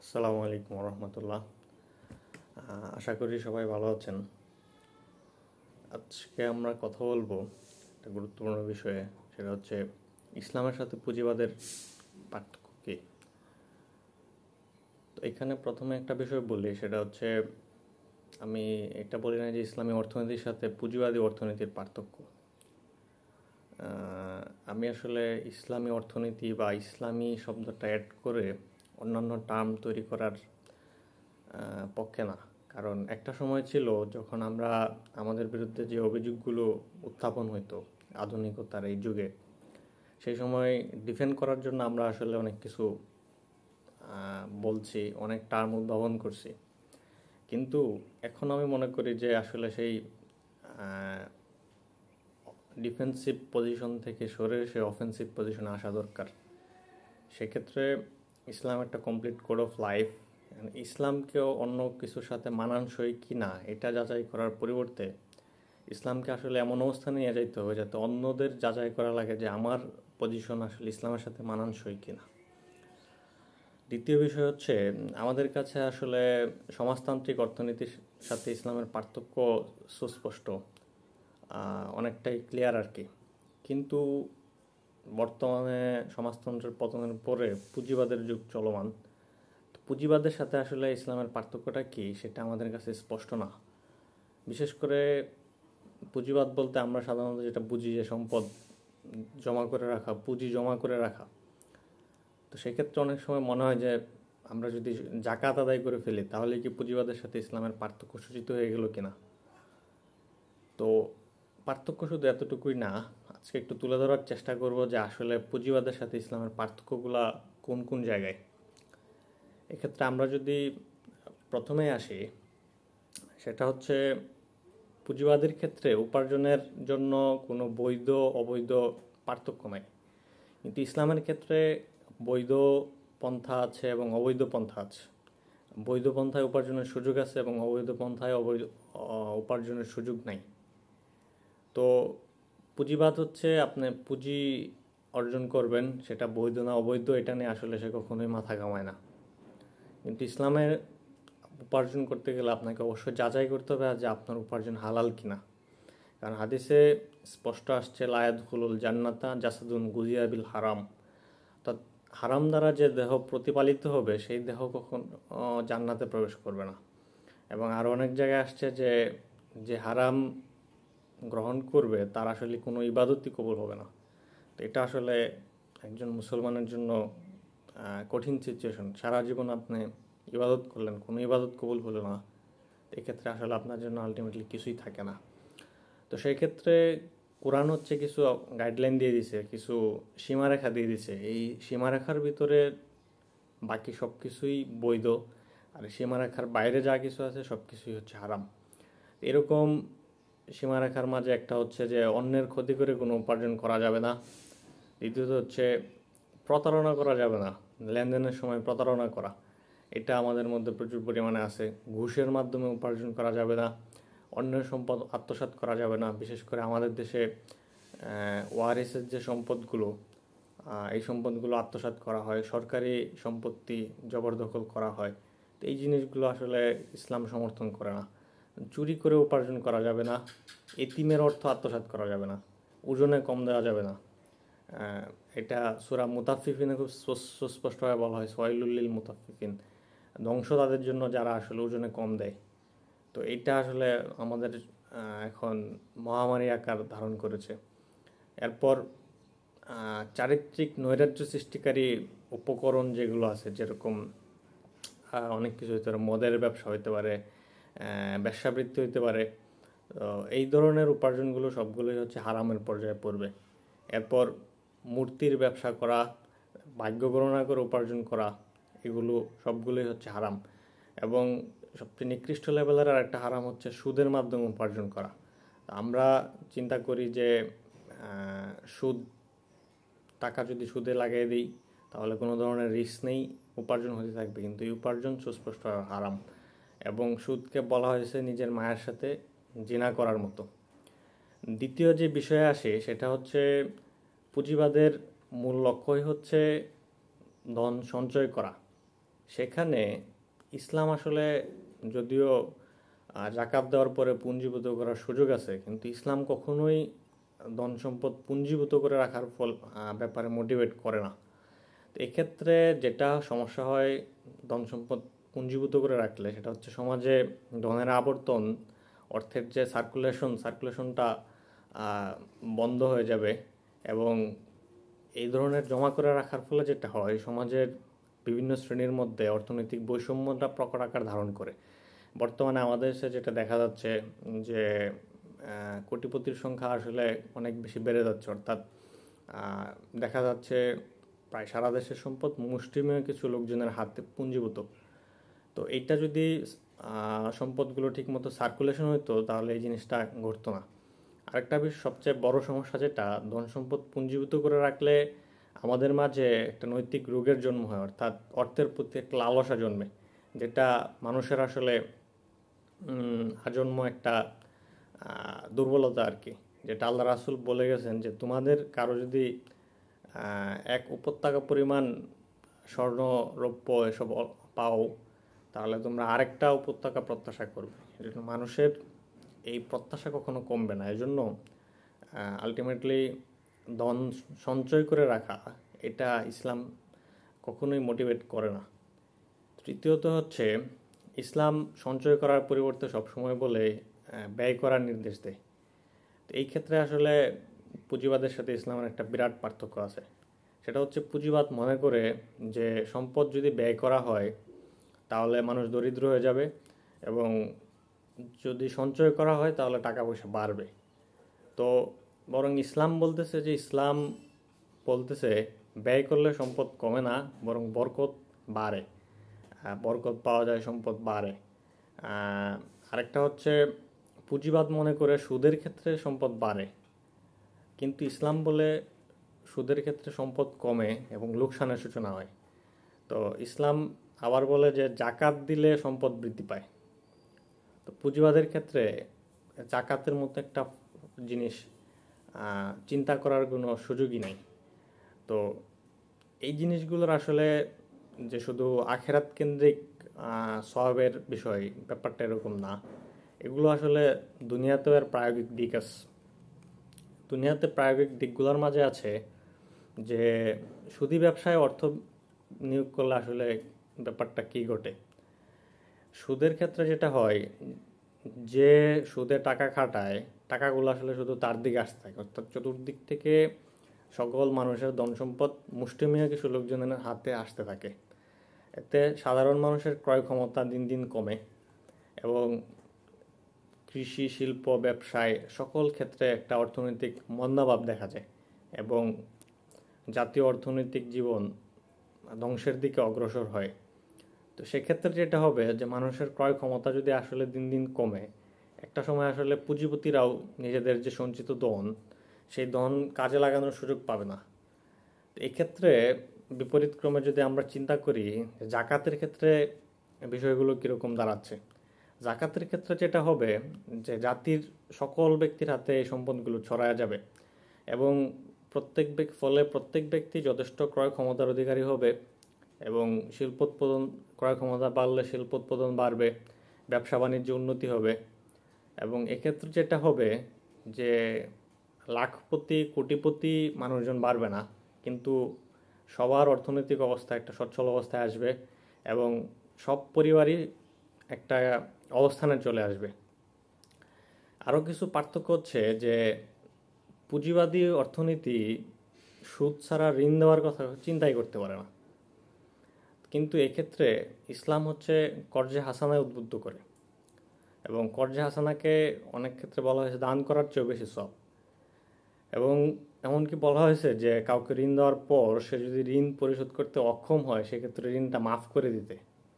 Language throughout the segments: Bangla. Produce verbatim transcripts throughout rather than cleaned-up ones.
আসসালামু আলাইকুম রহমতুল্লাহ। আশা করি সবাই ভালো আছেন। আজকে আমরা কথা বলবো একটা গুরুত্বপূর্ণ বিষয়ে, সেটা হচ্ছে ইসলামের সাথে পুঁজিবাদের পার্থক্য কী। তো এখানে প্রথমে একটা বিষয় বলি, সেটা হচ্ছে আমি এটা বলি না যে ইসলামী অর্থনীতির সাথে পুঁজিবাদী অর্থনীতির পার্থক্য। আমি আসলে ইসলামী অর্থনীতি বা ইসলামী শব্দটা অ্যাড করে অন্যান্য টার্ম তৈরি করার পক্ষে না। কারণ একটা সময় ছিল যখন আমরা আমাদের বিরুদ্ধে যে অভিযোগগুলো উত্থাপন হইতো আধুনিকতার এই যুগে, সেই সময় ডিফেন্ড করার জন্য আমরা আসলে অনেক কিছু বলছি, অনেক টার্ম উদ্ভাবন করছি। কিন্তু এখন আমি মনে করি যে আসলে সেই ডিফেন্সিভ পজিশন থেকে সরে সে অফেন্সিভ পজিশনে আসা দরকার। সেক্ষেত্রে ইসলাম একটা কমপ্লিট কোড অফ লাইফ। ইসলামকেও অন্য কিছুর সাথে মানানসই কি না এটা যাচাই করার পরিবর্তে ইসলামকে আসলে এমন অবস্থানে নিয়ে যাইতে হবে যাতে অন্যদের যাচাই করা লাগে যে আমার পজিশন আসলে ইসলামের সাথে মানানসই কি না। দ্বিতীয় বিষয় হচ্ছে, আমাদের কাছে আসলে সমাজতান্ত্রিক অর্থনীতির সাথে ইসলামের পার্থক্য সুস্পষ্ট, অনেকটাই ক্লিয়ার আর কি। কিন্তু বর্তমানে সমাজতন্ত্রের পতনের পরে পুঁজিবাদের যুগ চলমান। পুঁজিবাদের সাথে আসলে ইসলামের পার্থক্যটা কী সেটা আমাদের কাছে স্পষ্ট না। বিশেষ করে পুঁজিবাদ বলতে আমরা সাধারণত যেটা বুঝি যে সম্পদ জমা করে রাখা, পুঁজি জমা করে রাখা। তো সেক্ষেত্রে অনেক সময় মনে হয় যে আমরা যদি জাকাত আদায় করে ফেলি তাহলে কি পুঁজিবাদের সাথে ইসলামের পার্থক্য সূচিত হয়ে গেল কিনা। তো পার্থক্য শুধু এতটুকুই না, আজকে একটু তুলে ধরার চেষ্টা করব যে আসলে পুঁজিবাদের সাথে ইসলামের পার্থক্যগুলো কোন কোন জায়গায়। এক্ষেত্রে আমরা যদি প্রথমে আসি, সেটা হচ্ছে পুঁজিবাদের ক্ষেত্রে উপার্জনের জন্য কোনো বৈধ অবৈধ পার্থক্য নাই, কিন্তু ইসলামের ক্ষেত্রে বৈধ পন্থা আছে এবং অবৈধ পন্থা আছে। বৈধ পন্থায় উপার্জনের সুযোগ আছে এবং অবৈধ পন্থায় অবৈধ উপার্জনের সুযোগ নাই। তো পুঁজিবাদ হচ্ছে আপনি পুঁজি অর্জন করবেন, সেটা বৈধ না অবৈধ এটা নিয়ে আসলে সে কখনোই মাথা ঘামায় না। কিন্তু ইসলামের উপার্জন করতে গেলে আপনাকে অবশ্যই যাচাই করতে হবে যে আপনার উপার্জন হালাল কিনা। কারণ হাদিসে স্পষ্ট আসছে, লায়াদখুলুল জান্নাতা জাসাদুন গুজিয়া বিল হারাম। অর্থাৎ হারাম দ্বারা যে দেহ প্রতিপালিত হবে সেই দেহ কখন জান্নাতে প্রবেশ করবে না। এবং আরও অনেক জায়গায় আসছে যে যে হারাম গ্রহণ করবে তার আসলে কোনো ইবাদতই কবুল হবে না। তো এটা আসলে একজন মুসলমানের জন্য কঠিন সিচুয়েশন। সারা জীবন আপনি ইবাদত করলেন, কোনো ইবাদত কবুল হলো না, এক্ষেত্রে আসলে আপনার জন্য আলটিমেটলি কিছুই থাকে না। তো সেই ক্ষেত্রে কোরআন হচ্ছে কিছু গাইডলাইন দিয়ে দিছে, কিছু সীমারেখা দিয়ে দিছে। এই সীমারেখার ভিতরে বাকি সব কিছুই বৈধ, আর সীমারেখার বাইরে যা কিছু আছে সব কিছুই হচ্ছে হারাম। এরকম সীমারেখার মাঝে একটা হচ্ছে যে অন্যের ক্ষতি করে কোনো উপার্জন করা যাবে না। দ্বিতীয়ত হচ্ছে প্রতারণা করা যাবে না, লেনদেনের সময় প্রতারণা করা এটা আমাদের মধ্যে প্রচুর পরিমাণে আছে। ঘুষের মাধ্যমে উপার্জন করা যাবে না, অন্যের সম্পদ আত্মসাৎ করা যাবে না। বিশেষ করে আমাদের দেশে ওয়ারিসের যে সম্পদগুলো, এই সম্পদগুলো আত্মসাৎ করা হয়, সরকারি সম্পত্তি জবরদখল করা হয়। তো এই জিনিসগুলো আসলে ইসলাম সমর্থন করে না। চুরি করে উপার্জন করা যাবে না, এতিমের অর্থ আত্মসাৎ করা যাবে না, ওজনে কম দেওয়া যাবে না। এটা সূরা মুতাফফিফিনে খুব সুস্পষ্টভাবে বলা হয়, ওয়াইলুল মুতাফফিফিন, ধ্বংস তাদের জন্য যারা আসলে ওজনে কম দেয়। তো এইটা আসলে আমাদের এখন মহামারী আকার ধারণ করেছে। এরপর চারিত্রিক নৈরাজ্য সৃষ্টিকারী উপকরণ যেগুলো আছে, যেরকম অনেক কিছু হইতে পারে, মদের ব্যবসা হইতে পারে, ব্যবসাবৃত্তি হইতে পারে, এই ধরনের উপার্জনগুলো সবগুলোই হচ্ছে হারামের পর্যায়ে পড়বে। এরপর মূর্তির ব্যবসা করা, ভাগ্য গণনা করে উপার্জন করা, এগুলো সবগুলোই হচ্ছে হারাম। এবং সবচেয়ে নিকৃষ্ট লেভেলের আর একটা হারাম হচ্ছে সুদের মাধ্যমে উপার্জন করা। আমরা চিন্তা করি যে সুদ টাকা যদি সুদে লাগিয়ে দিই তাহলে কোনো ধরনের রিস্ক নেই, উপার্জন হতে থাকবে, কিন্তু এই উপার্জন সুস্পষ্ট হারাম। এবং সুদকে বলা হয়েছে নিজের মায়ের সাথে জিনা করার মতো। দ্বিতীয় যে বিষয়ে আসে সেটা হচ্ছে পুঁজিবাদের মূল লক্ষ্যই হচ্ছে ধন সঞ্চয় করা। সেখানে ইসলাম আসলে যদিও আহ, জাকাত দেওয়ার পরে পুঞ্জীভূত করার সুযোগ আছে, কিন্তু ইসলাম কখনোই ধন সম্পদ পুঞ্জীভূত করে রাখার ফল আহ, ব্যাপারে মোটিভেট করে না। তো এক্ষেত্রে যেটা সমস্যা হয় ধন সম্পদ পুঞ্জীভূত করে রাখলে, সেটা হচ্ছে সমাজে ধনের আবর্তন, অর্থের যে সার্কুলেশন সার্কুলেশনটা বন্ধ হয়ে যাবে। এবং এই ধরনের জমা করে রাখার ফলে যেটা হয়, সমাজের বিভিন্ন শ্রেণীর মধ্যে অর্থনৈতিক বৈষম্যটা প্রকট আকার ধারণ করে। বর্তমানে আমাদের দেশে যেটা দেখা যাচ্ছে যে আহ, কোটিপতির সংখ্যা আসলে অনেক বেশি বেড়ে যাচ্ছে, অর্থাৎ আহ, দেখা যাচ্ছে প্রায় সারা দেশের সম্পদ মুষ্টিমেয় কিছু লোকজনের হাতে পুঞ্জীভূত। তো এইটা যদি আহ, সম্পদগুলো ঠিকমতো সার্কুলেশন হতো, তাহলে এই জিনিসটা ঘটতো না। আরেকটা বেশ সবচেয়ে বড় সমস্যা, যেটা ধন সম্পদ পুঞ্জীভূত করে রাখলে আমাদের মাঝে একটা নৈতিক রোগের জন্ম হয়, অর্থাৎ অর্থের প্রতি একটা লালসা জন্মে, যেটা মানুষের আসলে উম, আজন্ম একটা আহ, দুর্বলতা আর কি। যেটা আল্লাহ রাসূল বলে গেছেন যে তোমাদের কারো যদি আহ, এক উপত্যকা পরিমাণ স্বর্ণ রৌপ্য এসব অ- পাও, তাহলে তোমরা আরেকটা উপত্যকা প্রত্যাশা করবে। এজন্য মানুষের এই প্রত্যাশা কখনো কমবে না। এজন্য আলটিমেটলি ধন সঞ্চয় করে রাখা, এটা ইসলাম কখনোই মোটিভেট করে না। তৃতীয়ত হচ্ছে, ইসলাম সঞ্চয় করার পরিবর্তে সবসময় বলে আহ, ব্যয় করার নির্দেশ দেয়। তো এই ক্ষেত্রে আসলে পুঁজিবাদের সাথে ইসলামের একটা বিরাট পার্থক্য আছে। সেটা হচ্ছে, পুঁজিবাদ মনে করে যে সম্পদ যদি ব্যয় করা হয় তাহলে মানুষ দরিদ্র হয়ে যাবে, এবং যদি সঞ্চয় করা হয় তাহলে টাকা পয়সা বাড়বে। তো বরং ইসলাম বলতেছে যে ইসলাম বলতেছে ব্যয় করলে সম্পদ কমে না, বরং বরকত বাড়ে। আহ, বরকত পাওয়া যায়, সম্পদ বাড়ে। আহ, আরেকটা হচ্ছে, পুঁজিবাদ মনে করে সুদের ক্ষেত্রে সম্পদ বাড়ে, কিন্তু ইসলাম বলে সুদের ক্ষেত্রে সম্পদ কমে এবং লোকসানের সূচনা হয়। তো ইসলাম আবার বলে যে জাকাত দিলে সম্পদ বৃদ্ধি পায়। তো পুঁজিবাদের ক্ষেত্রে জাকাতের মতো একটা জিনিস আহ, চিন্তা করার কোনো সুযোগই নাই। তো এই জিনিসগুলোর আসলে যে শুধু আখেরাত কেন্দ্রিক আহ, সওয়াবের বিষয়, ব্যাপারটা এরকম না। এগুলো আসলে দুনিয়াতেও এর প্রায়োগিক দিক আছে। দুনিয়াতে প্রায়োগিক দিকগুলোর মাঝে আছে যে সুদী ব্যবসায় অর্থ নিয়োগ করলে আসলে ব্যাপারটা কি ঘটে। সুদের ক্ষেত্রে যেটা হয়, যে সুদে টাকা খাটায়, টাকাগুলো আসলে শুধু তার দিকে আসতে থাকে, অর্থাৎ চতুর্দিক থেকে সকল মানুষের ধন সম্পদ মুষ্টিমেয় কিছু লোকজনের হাতে আসতে থাকে। এতে সাধারণ মানুষের ক্রয় ক্ষমতা দিন দিন কমে, এবং কৃষি, শিল্প, ব্যবসায় সকল ক্ষেত্রে একটা অর্থনৈতিক মন্দাভাব দেখা যায়, এবং জাতীয় অর্থনৈতিক জীবন ধ্বংসের দিকে অগ্রসর হয়। তো সেক্ষেত্রে যেটা হবে যে মানুষের ক্রয় ক্ষমতা যদি আসলে দিন দিন কমে, একটা সময় আসলে পুঁজিপতিরাও নিজেদের যে সঞ্চিত ধন, সেই ধন কাজে লাগানোর সুযোগ পাবে না। তো এক্ষেত্রে বিপরীত ক্রমে যদি আমরা চিন্তা করি, জাকাতের ক্ষেত্রে বিষয়গুলো কীরকম দাঁড়াচ্ছে। জাকাতের ক্ষেত্রে যেটা হবে যে জাতির সকল ব্যক্তির হাতে এই সম্পদগুলো ছড়ায়া যাবে, এবং প্রত্যেক ব্যক্তি ফলে প্রত্যেক ব্যক্তি যথেষ্ট ক্রয় ক্ষমতার অধিকারী হবে, এবং শিল্পোৎপাদন, ক্রয় ক্ষমতা বাড়লে শিল্পোৎপাদন বাড়বে, ব্যবসা বাণিজ্য উন্নতি হবে। এবং এক্ষেত্রে যেটা হবে যে লাখপতি কোটিপতি মানুষজন বাড়বে না, কিন্তু সবার অর্থনৈতিক অবস্থা একটা সচ্ছল অবস্থায় আসবে, এবং সব পরিবারই একটা অবস্থানে চলে আসবে। আরও কিছু পার্থক্য হচ্ছে যে পুঁজিবাদী অর্থনীতি সুদ ছাড়া ঋণ দেওয়ার কথা চিন্তাই করতে পারে না, কিন্তু এক্ষেত্রে ইসলাম হচ্ছে কর্জে হাসানায় উদ্বুদ্ধ করে, এবং কর্জে হাসানাকে অনেক ক্ষেত্রে বলা হয়েছে দান করার চেয়েও বেশি সওয়াব। এবং এমনকি বলা হয়েছে যে কাউকে ঋণ দেওয়ার পর সে যদি ঋণ পরিশোধ করতে অক্ষম হয়, সেক্ষেত্রে ঋণটা মাফ করে দিতে।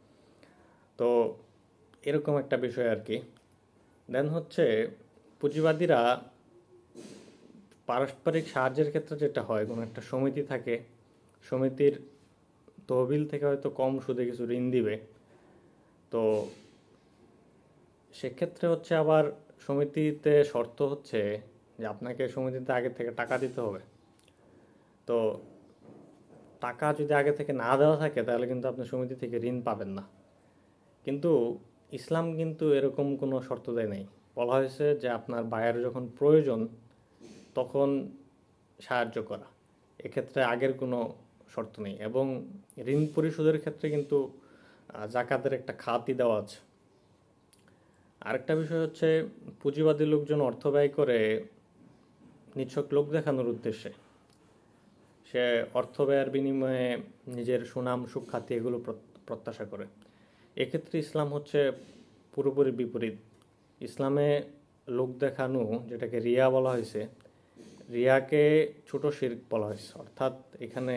তো এরকম একটা বিষয় আর কি। দেন হচ্ছে, পুঁজিবাদীরা পারস্পরিক সাহায্যের ক্ষেত্রে যেটা হয়, কোনো একটা সমিতি থাকে, সমিতির তহবিল থেকে হয়তো কম সুদে কিছু ঋণ দিবে। তো সেক্ষেত্রে হচ্ছে আবার সমিতিতে শর্ত হচ্ছে যে আপনাকে সমিতিতে আগে থেকে টাকা দিতে হবে। তো টাকা যদি আগে থেকে না দেওয়া থাকে তাহলে কিন্তু আপনি সমিতি থেকে ঋণ পাবেন না। কিন্তু ইসলাম কিন্তু এরকম কোনো শর্ত দেয় নাই। বলা হয়েছে যে আপনার বায়ের যখন প্রয়োজন তখন সাহায্য করা, এক্ষেত্রে আগের কোনো শর্ত নেই। এবং ঋণ পরিশোধের ক্ষেত্রে কিন্তু জাকাতের একটা খাতই দেওয়া আছে। আরেকটা বিষয় হচ্ছে পুঁজিবাদী লোকজন অর্থ ব্যয় করে নিছক লোক দেখানোর উদ্দেশ্যে। সে অর্থ ব্যয়ের বিনিময়ে নিজের সুনাম সুখ্যাতি এগুলো প্রত্যাশা করে। এক্ষেত্রে ইসলাম হচ্ছে পুরোপুরি বিপরীত। ইসলামে লোক দেখানো, যেটাকে রিয়া বলা হয়েছে, রিয়াকে ছোট শিরক বলা হয়েছে। অর্থাৎ এখানে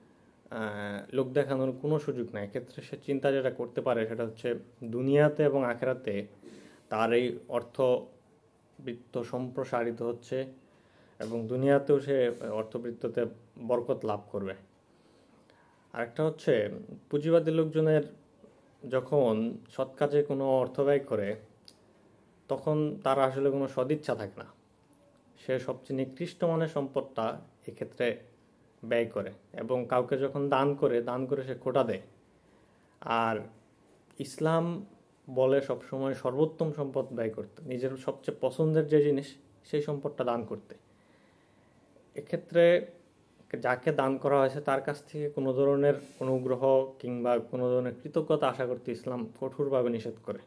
লোক দেখানোর কোনো সুযোগ নাই। এক্ষেত্রে সে চিন্তা যেটা করতে পারে সেটা হচ্ছে দুনিয়াতে এবং আখেরাতে তার এই অর্থবৃত্ত সম্প্রসারিত হচ্ছে এবং দুনিয়াতেও সে অর্থবৃত্ততে বরকত লাভ করবে। আরেকটা হচ্ছে পুঁজিবাদী লোকজনের যখন সৎ কাজে কোনো অর্থ ব্যয় করে তখন তার আসলে কোনো সদিচ্ছা থাকে না। সে সবচেয়ে নিকৃষ্ট মানের সম্পদটা এক্ষেত্রে ব্যয় করে এবং কাউকে যখন দান করে দান করে সে খোটা দেয়। আর ইসলাম বলে সবসময় সর্বোত্তম সম্পদ ব্যয় করতে, নিজের সবচেয়ে পছন্দের যে জিনিস সেই সম্পদটা দান করতে। এক্ষেত্রে যাকে দান করা হয়েছে তার কাছ থেকে কোনো ধরনের অনুগ্রহ কিংবা কোনো ধরনের কৃতজ্ঞতা আশা করতে ইসলাম কঠোরভাবে নিষেধ করে।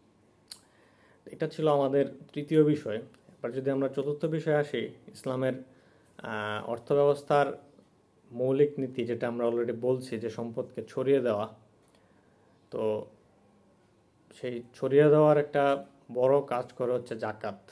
এটা ছিল আমাদের তৃতীয় বিষয়। এবার যদি আমরা চতুর্থ বিষয়ে আসি, ইসলামের অর্থব্যবস্থার মৌলিক নীতি, যেটা আমরা অলরেডি বলছি যে সম্পদকে ছড়িয়ে দেওয়া। তো সেই ছড়িয়ে দেওয়ার একটা বড় কাজ করে হচ্ছে জাকাত।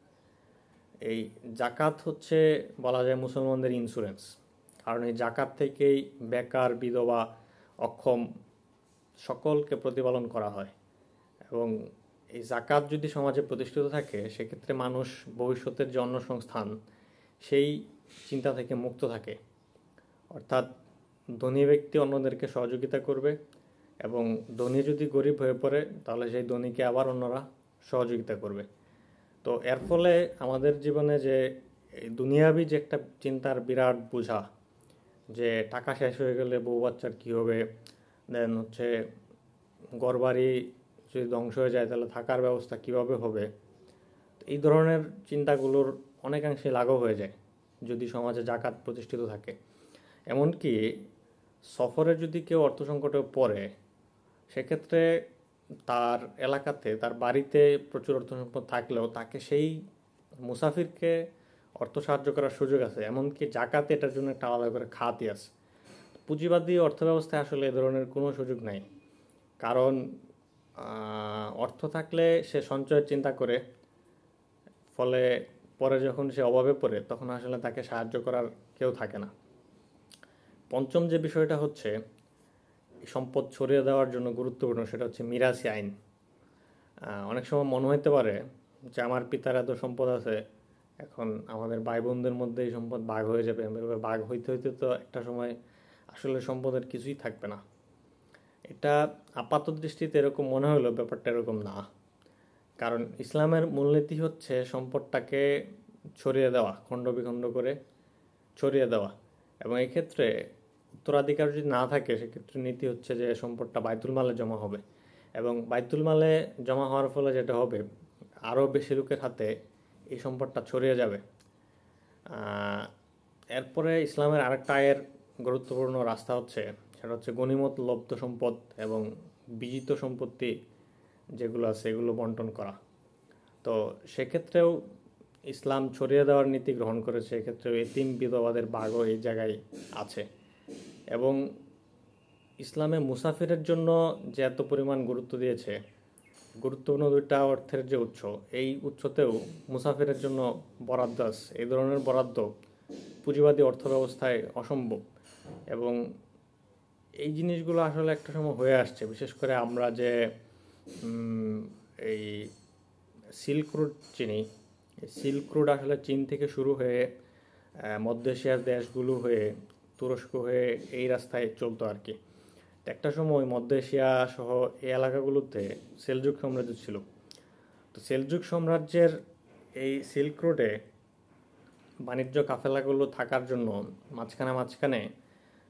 এই জাকাত হচ্ছে বলা যায় মুসলমানদের ইন্স্যুরেন্স। কারণ এই জাকাত থেকেই বেকার, বিধবা, অক্ষম সকলকে প্রতিপালন করা হয়। এবং এই জাকাত যদি সমাজে প্রতিষ্ঠিত থাকে সেক্ষেত্রে মানুষ ভবিষ্যতের যে অন্নসংস্থান সেই চিন্তা থেকে মুক্ত থাকে। অর্থাৎ ধনী ব্যক্তি অন্যদেরকে সহযোগিতা করবে এবং ধনী যদি গরিব হয়ে পড়ে তাহলে সেই ধনীকে আবার অন্যরা সহযোগিতা করবে। তো এর ফলে আমাদের জীবনে যে দুনিয়াবি যে একটা চিন্তার বিরাট বোঝা, যে টাকা শেষ হয়ে গেলে বউ বাচ্চার কী হবে, দেন হচ্ছে ঘরবাড়ি যদি ধ্বংস হয়ে যায় তাহলে থাকার ব্যবস্থা কিভাবে হবে, এই ধরনের চিন্তাগুলোর অনেকাংশে লাঘব হয়ে যায় যদি সমাজে জাকাত প্রতিষ্ঠিত থাকে। এমনকি সফরে যদি কেউ অর্থ সংকটে পড়ে সেক্ষেত্রে তার এলাকাতে, তার বাড়িতে প্রচুর অর্থ সম্পদ থাকলেও তাকে সেই মুসাফিরকে অর্থ সাহায্য করার সুযোগ আছে। এমনকি জাকাতে এটার জন্য একটা আলাদা করে খাতই আছে। পুঁজিবাদী অর্থব্যবস্থায় আসলে এ ধরনের কোনো সুযোগ নাই। কারণ অর্থ থাকলে সে সঞ্চয়ের চিন্তা করে, ফলে পরে যখন সে অভাবে পড়ে তখন আসলে তাকে সাহায্য করার কেউ থাকে না। পঞ্চম যে বিষয়টা হচ্ছে সম্পদ ছড়িয়ে দেওয়ার জন্য গুরুত্বপূর্ণ, সেটা হচ্ছে মিরাসি আইন। অনেক সময় মনে হতে পারে যে আমার পিতার এত সম্পদ আছে, এখন আমাদের ভাই বোনদের মধ্যে এই সম্পদ ভাগ হয়ে যাবে। ভাগ হইতে হইতে তো একটা সময় আসলে সম্পদের কিছুই থাকবে না। এটা আপাত দৃষ্টিতে এরকম মনে হলো, ব্যাপারটা এরকম না। কারণ ইসলামের মূলনীতি হচ্ছে সম্পদটাকে ছড়িয়ে দেওয়া, খণ্ড বিখণ্ড করে ছড়িয়ে দেওয়া। এবং এক্ষেত্রে উত্তরাধিকার যদি না থাকে সেক্ষেত্রে নীতি হচ্ছে যে সম্পদটা বাইতুল মালে জমা হবে। এবং বাইতুল মালে জমা হওয়ার ফলে যেটা হবে, আরও বেশি লোকের হাতে এই সম্পদটা ছড়িয়ে যাবে। এরপরে ইসলামের আরেকটা আয়ের গুরুত্বপূর্ণ রাস্তা হচ্ছে, সেটা হচ্ছে গনিমত লব্ধ সম্পদ এবং বিজিত সম্পত্তি যেগুলো আছে এগুলো বন্টন করা। তো সেক্ষেত্রেও ইসলাম ছড়িয়ে দেওয়ার নীতি গ্রহণ করেছে। এক্ষেত্রেও এতিম বিধবাদের ভাগও এই জায়গায় আছে। এবং ইসলামে মুসাফিরের জন্য যে এত পরিমাণ গুরুত্ব দিয়েছে, গুরুত্বপূর্ণ দুইটা অর্থের যে উৎস, এই উৎসতেও মুসাফিরের জন্য বরাদ্দ আছে। এই ধরনের বরাদ্দ পুঁজিবাদী অর্থব্যবস্থায় অসম্ভব। এবং এই জিনিসগুলো আসলে একটা সময় হয়ে আসছে। বিশেষ করে আমরা যে এই সিল্ক রুট চিনি, সিল্ক রুট আসলে চীন থেকে শুরু হয়ে মধ্য এশিয়ার দেশগুলো হয়ে তুরস্ক হয়ে এই রাস্তায় চলতো আর কি। একটা সময় মধ্য এশিয়া সহ এই এলাকাগুলোতে সেলজুক সাম্রাজ্য ছিল। তো সেলজুক সাম্রাজ্যের এই সিল্ক রোডে বাণিজ্য কাফেলাগুলো থাকার জন্য মাঝখানে মাঝখানে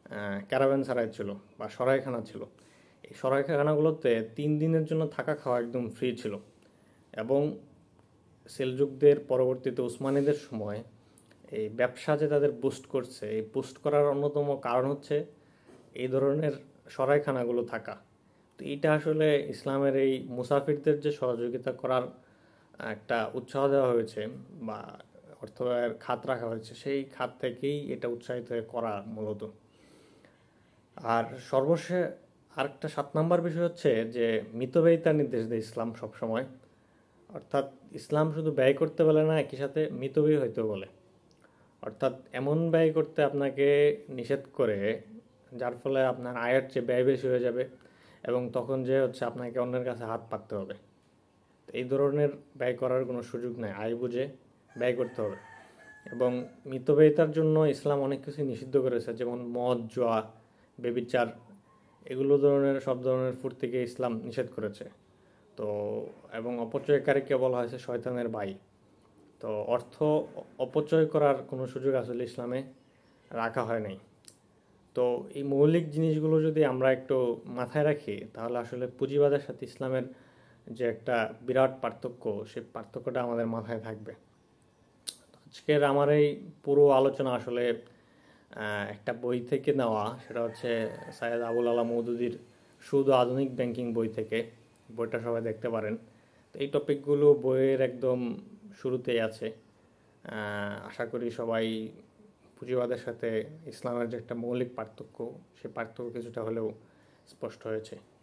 ক্যারাভ্যানসারাই ছিল বা সরাইখানা ছিল। এই সরাইখানাগুলোতে তিন দিনের জন্য থাকা খাওয়া একদম ফ্রি ছিল। এবং সেলজুকদের পরবর্তীতে উসমানীদের সময় এই ব্যবসা যে তাদের বুস্ট করছে, এই বুস্ট করার অন্যতম কারণ হচ্ছে এই ধরনের সরাইখানাগুলো থাকা। তো এইটা আসলে ইসলামের এই মুসাফিরদের যে সহযোগিতা করার একটা উৎসাহ দেওয়া হয়েছে বা অর্থ ব্যয়ের খাত রাখা হয়েছে, সেই খাত থেকেই এটা উৎসাহিত হয়ে করা মূলত। আর সর্বশেষ আরেকটা সাত নাম্বার বিষয় হচ্ছে যে মিতব্যয়িতার নির্দেশ দেয় ইসলাম সবসময়। অর্থাৎ ইসলাম শুধু ব্যয় করতে বলে না, একই সাথে মিতব্যয়ী হইতে বলে। অর্থাৎ এমন ব্যয় করতে আপনাকে নিষেধ করে যার ফলে আপনার আয়ের চেয়ে ব্যয় বেশি হয়ে যাবে এবং তখন যে হচ্ছে আপনাকে অন্যের কাছে হাত পাততে হবে। তো এই ধরনের ব্যয় করার কোনো সুযোগ নেই, আয় বুঝে ব্যয় করতে হবে। এবং মিতব্যয়িতার জন্য ইসলাম অনেক কিছু নিষিদ্ধ করেছে, যেমন মদ, জুয়া, বেবিচার, এগুলো ধরনের সব ধরনের ফুর্তিকে ইসলাম নিষেধ করেছে। তো এবং অপচয়কারীকে বলা হয়েছে শয়তানের ভাই। তো অর্থ অপচয় করার কোনো সুযোগ আসলে ইসলামে রাখা হয় নাই। তো এই মৌলিক জিনিসগুলো যদি আমরা একটু মাথায় রাখি, তাহলে আসলে পুঁজিবাদের সাথে ইসলামের যে একটা বিরাট পার্থক্য, সেই পার্থক্যটা আমাদের মাথায় থাকবে। আজকের আমার এই পুরো আলোচনা আসলে একটা বই থেকে নেওয়া, সেটা হচ্ছে সৈয়দ আবুল আলা মওদুদীর সুদ ও আধুনিক ব্যাংকিং বই থেকে। বইটা সবাই দেখতে পারেন। তো এই টপিকগুলো বইয়ের একদম শুরুতেই আছে। আশা করি সবাই পুঁজিবাদের সাথে ইসলামের যে একটা মৌলিক পার্থক্য, সেই পার্থক্য কিছুটা হলেও স্পষ্ট হয়েছে।